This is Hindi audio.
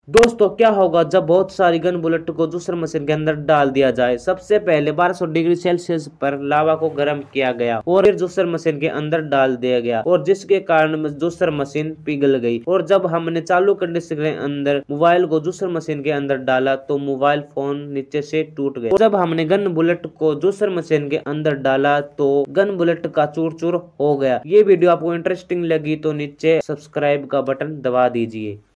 दोस्तों क्या होगा जब बहुत सारी गन बुलेट को जूसर मशीन के अंदर डाल दिया जाए। सबसे पहले 1200 डिग्री सेल्सियस पर लावा को गर्म किया गया और फिर जूसर मशीन के अंदर डाल दिया गया और जिसके कारण जूसर मशीन पिघल गई। और जब हमने चालू कंडीशन के अंदर मोबाइल को जूसर मशीन के अंदर डाला तो मोबाइल फोन नीचे से टूट गया। जब हमने गन बुलेट को जूसर मशीन के अंदर डाला तो गन बुलेट का चूर चूर हो गया। ये वीडियो आपको इंटरेस्टिंग लगी तो नीचे सब्सक्राइब का बटन दबा दीजिए।